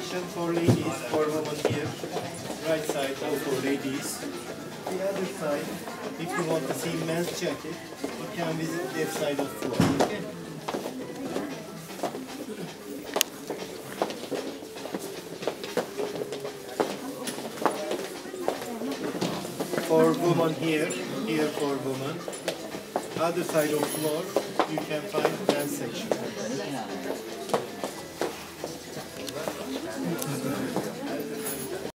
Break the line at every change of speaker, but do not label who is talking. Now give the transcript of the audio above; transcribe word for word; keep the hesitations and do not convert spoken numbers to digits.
section for ladies, for women here. Right side all for ladies. The other side, if you want to see men's jacket, you can visit that side of the floor. Okay? For women here, here for women. Other side of floor, you can find men's section.